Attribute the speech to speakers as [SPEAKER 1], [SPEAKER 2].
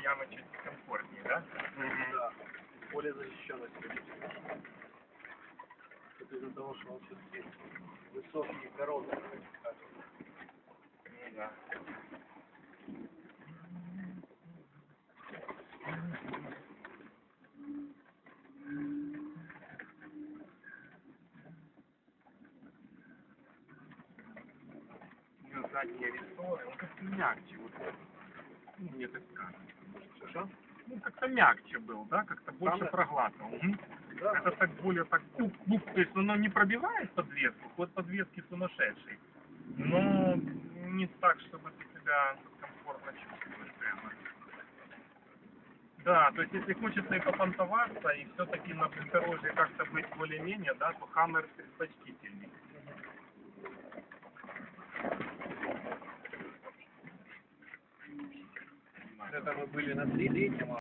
[SPEAKER 1] ногами чуть комфортнее, да?
[SPEAKER 2] Да, более защищенность. Это из-за того, что он все-таки высокий и коронный.
[SPEAKER 1] Ну да. Ну, задние рессоры, он как-то мягче, вот, ну, мне так кажется.
[SPEAKER 2] Что?
[SPEAKER 1] Ну, как-то мягче был, да, как-то больше
[SPEAKER 2] Хаммер?
[SPEAKER 1] проглатывал. Мгм.
[SPEAKER 2] Да.
[SPEAKER 1] Это так более так, то есть оно не пробивает подвеску, ход подвески сумасшедший, но не так, чтобы ты себя комфортно чувствуешь прямо. Да, то есть если хочется и попонтоваться, и все-таки на бездорожье как-то быть более-менее, да, то Хаммер предпочтительнее.
[SPEAKER 2] Это мы были на 3 линии.